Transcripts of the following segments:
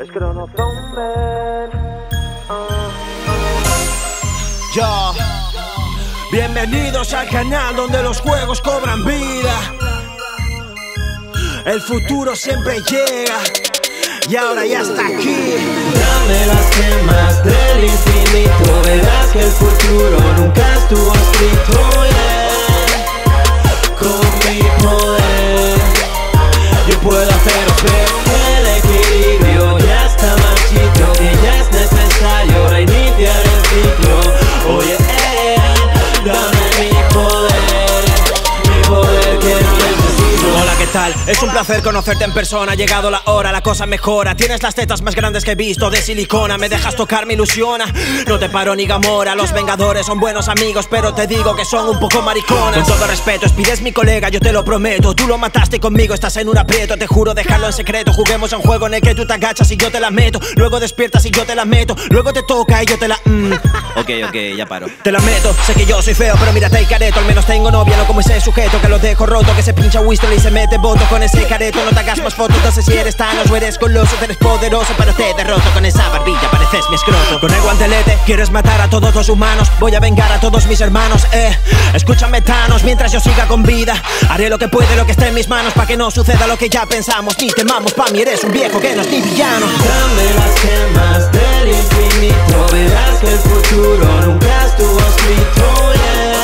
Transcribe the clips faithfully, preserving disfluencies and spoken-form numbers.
Es Chrono Zomber. Yo, bienvenidos al canal donde los juegos cobran vida. El futuro siempre llega y ahora ya está aquí. Dame las gemas del infinito, verás que el futuro nunca estuvo escrito. Yeah. Con mi poder yo puedo haceros ver que el equilibrio ya está marchito, que ya es necesario reiniciar el ciclo. Oye, eh, dame mi poder, mi poder que no necesito. Hola, ¿qué tal? Es un placer conocerte en persona. Ha llegado la hora, la cosa mejora. Tienes las tetas más grandes que he visto, de silicona. Me dejas tocar, me ilusiona. No te paro ni Gamora. Los Vengadores son buenos amigos, pero te digo que son un poco mariconas. Con todo respeto, Speed es mi colega, yo te lo prometo. Tú lo mataste y conmigo estás en un aprieto. Te juro dejarlo en secreto. Juguemos a un juego en el que tú te agachas y yo te la meto. Luego despiertas y yo te la meto. Luego te toca y yo te la... Mm. Ok, ok, ya paro. Te la meto, sé que yo soy feo, pero mírate el careto. Al menos tengo novia, no como ese sujeto que lo dejo roto, que se pincha Whistler y se mete voto con ese careto. No te hagas más fotos, no sé si eres Thanos o eres coloso. Eres poderoso, pero te derroto con esa barbilla, pareces mi escroto. Con el guantelete quieres matar a todos los humanos. Voy a vengar a todos mis hermanos, eh. Escúchame, Thanos, mientras yo siga con vida. Haré lo que puede, lo que esté en mis manos, para que no suceda lo que ya pensamos. Ni temamos, pa' mí eres un viejo que no es ni villano. Dame las gemas del infinito, verás que el futuro nunca estuvo escrito.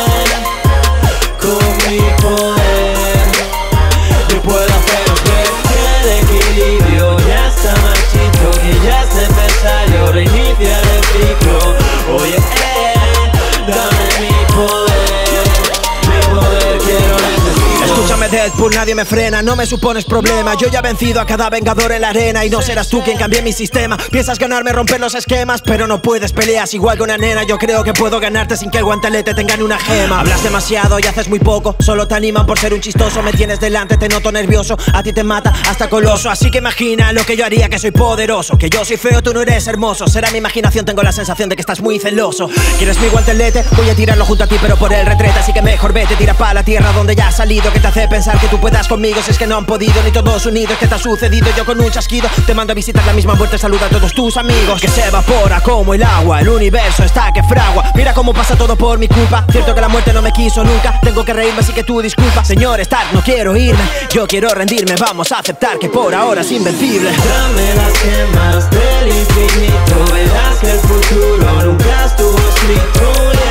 Yeah. Con mi poder yo puedo haceros ver que el equilibrio ya está marchito, que ya es necesario reiniciar el ciclo. Oye, eh, dame mi poder, mi poder que no necesito. Escúchame, Deadpool, nadie me frena, no me supones problema. Yo ya he vencido a cada vengador en la arena y no serás tú quien cambie mi sistema. Piensas ganarme, romper los esquemas, pero no puedes, peleas igual que una nena. Yo creo que puedo ganarte sin que el guantelete tenga ni una gema. Hablas demasiado y haces muy poco, solo te animan por ser un chistoso. Me tienes delante, te noto nervioso, a ti te mata hasta Coloso. Así que imagina lo que yo haría, que soy poderoso. Que yo soy feo, tú no eres hermoso. Será mi imaginación, tengo la sensación de que estás muy celoso. ¿Quieres mi guantelete? Voy a tirarlo junto a ti, pero por el retrete. Así que mejor vete, tira pa' la tierra donde ya has salido. Que te hace pensar que tú puedas conmigo, si es que no han podido ni todos unidos. ¿Qué te ha sucedido? Yo con un chasquido te mando a visitar la misma muerte, saluda a todos tus amigos. Que se evapora como el agua, el universo está que fragua. Mira cómo pasa todo por mi culpa. Cierto que la muerte no me quiso nunca, tengo que reírme así que tú disculpa. Señor Stark, no quiero irme, yo quiero rendirme. Vamos a aceptar que por ahora es invencible. Dame las gemas del infinito, verás que el futuro nunca estuvo escrito.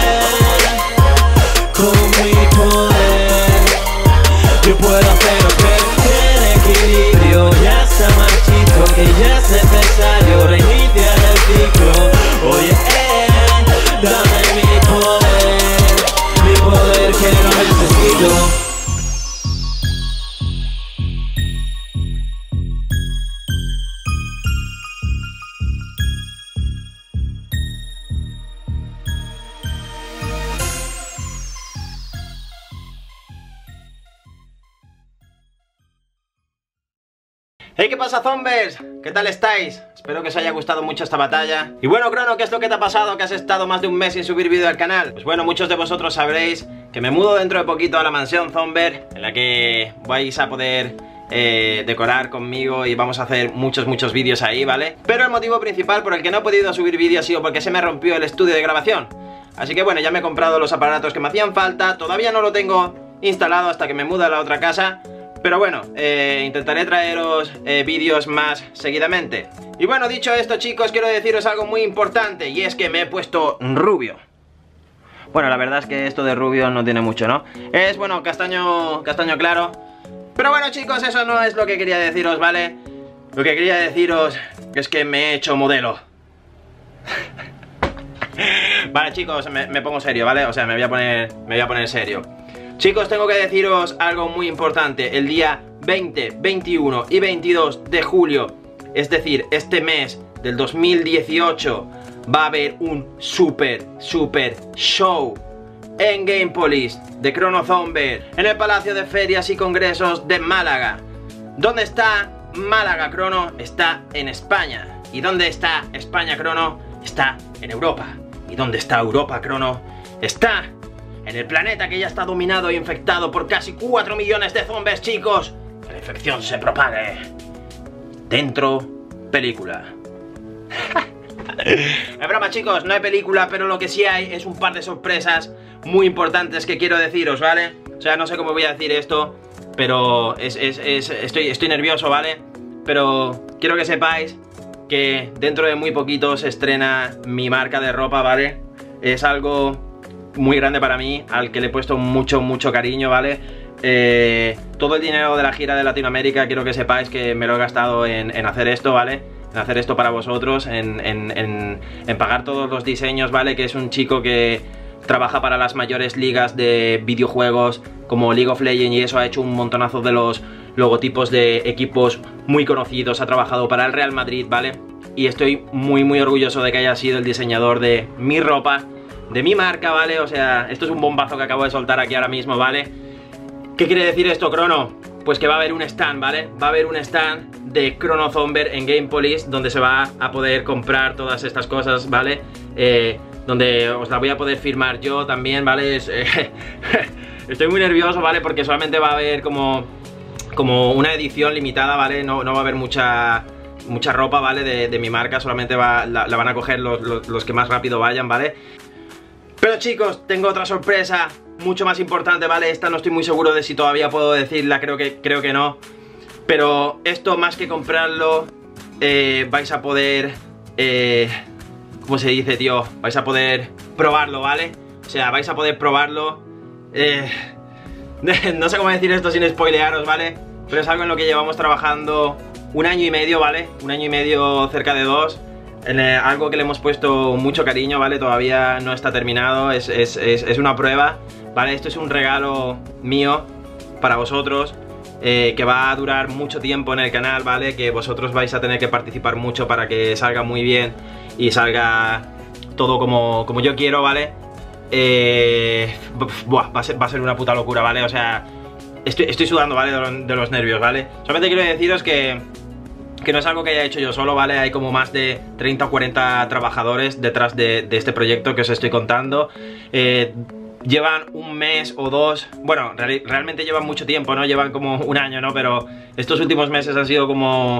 Yeah. Con mi poder yo puedo haceros ver que el equilibrio ya está marchito, que ya es necesario reiniciar el ciclo. Oye, eh, dame mi poder, mi poder que no necesito. Hey, ¿qué pasa, zombers? ¿Qué tal estáis? Espero que os haya gustado mucho esta batalla. Y bueno, Crono, ¿qué es lo que te ha pasado? Que has estado más de un mes sin subir vídeo al canal. Pues bueno, muchos de vosotros sabréis que me mudo dentro de poquito a la mansión Zomber, en la que vais a poder eh, decorar conmigo y vamos a hacer muchos, muchos vídeos ahí, ¿vale? Pero el motivo principal por el que no he podido subir vídeo ha sido porque se me rompió el estudio de grabación. Así que bueno, ya me he comprado los aparatos que me hacían falta. Todavía no lo tengo instalado hasta que me mude a la otra casa. Pero bueno, eh, intentaré traeros eh, vídeos más seguidamente. Y bueno, dicho esto, chicos, quiero deciros algo muy importante, y es que me he puesto rubio. Bueno, la verdad es que esto de rubio no tiene mucho, ¿no? Es, bueno, castaño, castaño claro. Pero bueno, chicos, eso no es lo que quería deciros, ¿vale? Lo que quería deciros es que me he hecho modelo. Vale, chicos, me, me pongo serio, ¿vale? O sea, me voy a poner, me voy a poner serio. Chicos, tengo que deciros algo muy importante. El día veinte, veintiuno y veintidós de julio, es decir, este mes del dos mil dieciocho, va a haber un super, super show en Gamepolis de Chrono Zomber, en el Palacio de Ferias y Congresos de Málaga. ¿Dónde está Málaga, Crono? Está en España. ¿Y dónde está España, Crono? Está en Europa. ¿Y dónde está Europa, Crono? Está en el planeta que ya está dominado e infectado por casi cuatro millones de zombies, chicos. Que la infección se propague. Dentro, película. Es broma, chicos, no hay película, pero lo que sí hay es un par de sorpresas muy importantes que quiero deciros, ¿vale? O sea, no sé cómo voy a decir esto, pero es, es, es, estoy, estoy nervioso, ¿vale? Pero quiero que sepáis que dentro de muy poquito se estrena mi marca de ropa, ¿vale? Es algo muy grande para mí, al que le he puesto mucho, mucho cariño, ¿vale? Eh, todo el dinero de la gira de Latinoamérica quiero que sepáis que me lo he gastado en, en hacer esto, ¿vale? En hacer esto para vosotros, en, en, en, en pagar todos los diseños, ¿vale? Que es un chico que trabaja para las mayores ligas de videojuegos como League of Legends y eso, ha hecho un montonazo de los logotipos de equipos muy conocidos, ha trabajado para el Real Madrid, ¿vale? Y estoy muy muy orgulloso de que haya sido el diseñador de mi ropa, de mi marca, ¿vale? O sea, esto es un bombazo que acabo de soltar aquí ahora mismo, ¿vale? ¿Qué quiere decir esto, Crono? Pues que va a haber un stand, ¿vale? Va a haber un stand de Chrono Zomber en Gamepolis donde se va a poder comprar todas estas cosas, ¿vale? Eh, donde os la voy a poder firmar yo también, ¿vale? Es, eh, estoy muy nervioso, ¿vale? Porque solamente va a haber como, como una edición limitada, ¿vale? No, no va a haber mucha, mucha ropa, ¿vale? De, de mi marca, solamente va, la, la van a coger los, los, los que más rápido vayan, ¿vale? Pero chicos, tengo otra sorpresa mucho más importante, ¿vale? Esta no estoy muy seguro de si todavía puedo decirla, creo que, creo que no. Pero esto, más que comprarlo, eh, vais a poder... Eh, ¿Cómo se dice, tío? Vais a poder probarlo, ¿vale? O sea, vais a poder probarlo. Eh, no sé cómo decir esto sin spoilearos, ¿vale? Pero es algo en lo que llevamos trabajando un año y medio, ¿vale? Un año y medio, cerca de dos. En, eh, algo que le hemos puesto mucho cariño, ¿vale? Todavía no está terminado, es, es, es, es una prueba, ¿vale? Esto es un regalo mío para vosotros. Eh, que va a durar mucho tiempo en el canal, ¿vale? Que vosotros vais a tener que participar mucho para que salga muy bien y salga todo como, como yo quiero, ¿vale? Eh, buah, va a ser, va a ser una puta locura, ¿vale? O sea, estoy, estoy sudando, ¿vale? De, lo, de los nervios, ¿vale? Solamente quiero deciros que, que no es algo que haya hecho yo solo, ¿vale? Hay como más de treinta o cuarenta trabajadores detrás de, de este proyecto que os estoy contando. Eh... Llevan un mes o dos, bueno, real, realmente llevan mucho tiempo, ¿no? Llevan como un año, ¿no? Pero estos últimos meses han sido como...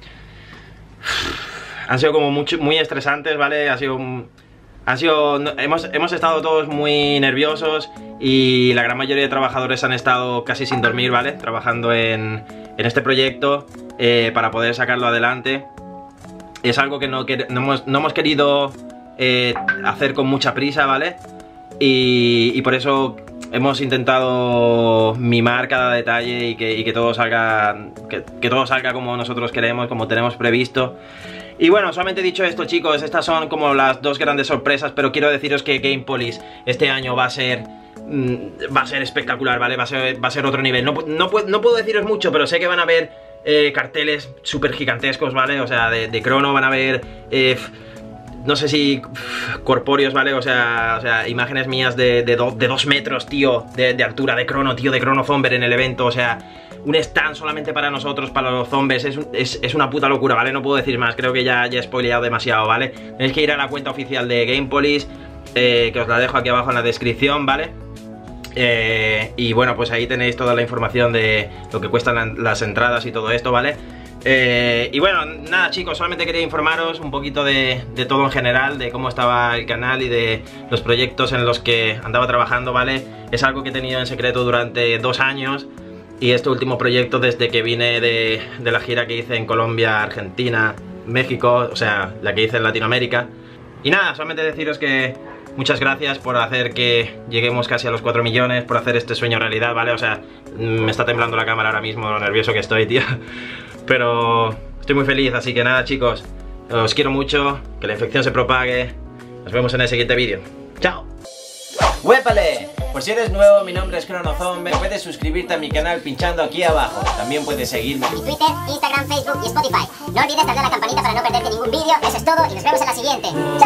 Han sido como mucho, muy estresantes, ¿vale? Ha sido... Han sido... Hemos, hemos estado todos muy nerviosos y la gran mayoría de trabajadores han estado casi sin dormir, ¿vale? Trabajando en, en este proyecto eh, para poder sacarlo adelante. Es algo que no, que, no, hemos, no hemos querido eh, hacer con mucha prisa, ¿vale? Y, y por eso hemos intentado mimar cada detalle y que, y que todo salga que, que todo salga como nosotros queremos, como tenemos previsto. Y bueno, solamente he dicho esto, chicos, estas son como las dos grandes sorpresas, pero quiero deciros que Gamepolis este año va a ser mmm, va a ser espectacular, ¿vale? Va a ser, va a ser otro nivel. No, no, no puedo deciros mucho, pero sé que van a haber eh, carteles súper gigantescos, ¿vale? O sea, de, de Chrono van a haber... Eh, no sé si uff, corpóreos, ¿vale? O sea, o sea imágenes mías de, de, do, de dos metros, tío, de, de altura de Chrono, tío, de Chrono Zomber en el evento. O sea, un stand solamente para nosotros, para los zombies. Es, es, es una puta locura, ¿vale? No puedo decir más, creo que ya, ya he spoileado demasiado, ¿vale? Tenéis que ir a la cuenta oficial de Gamepolis, eh, que os la dejo aquí abajo en la descripción, ¿vale? Eh, y bueno, pues ahí tenéis toda la información de lo que cuestan las entradas y todo esto, ¿vale? Eh, y bueno, nada, chicos, solamente quería informaros un poquito de, de todo en general, de cómo estaba el canal y de los proyectos en los que andaba trabajando, ¿vale? Es algo que he tenido en secreto durante dos años y este último proyecto desde que vine de, de la gira que hice en Colombia, Argentina, México, o sea, la que hice en Latinoamérica. Y nada, solamente deciros que muchas gracias por hacer que lleguemos casi a los cuatro millones, por hacer este sueño realidad, ¿vale? O sea, me está temblando la cámara ahora mismo, lo nervioso que estoy, tío. Pero estoy muy feliz, así que nada, chicos, os quiero mucho, que la infección se propague. Nos vemos en el siguiente vídeo. ¡Chao! ¡Huépale! Por si eres nuevo, mi nombre es Chrono Zomber. Puedes suscribirte a mi canal pinchando aquí abajo. También puedes seguirme en mi Twitter, Instagram, Facebook y Spotify. No olvides darle a la campanita para no perderte ningún vídeo. Eso es todo y nos vemos en la siguiente.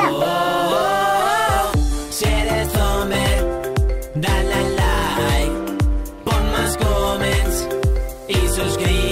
¡Chao! Si eres Zomber, dale like, pon más comments y suscríbete.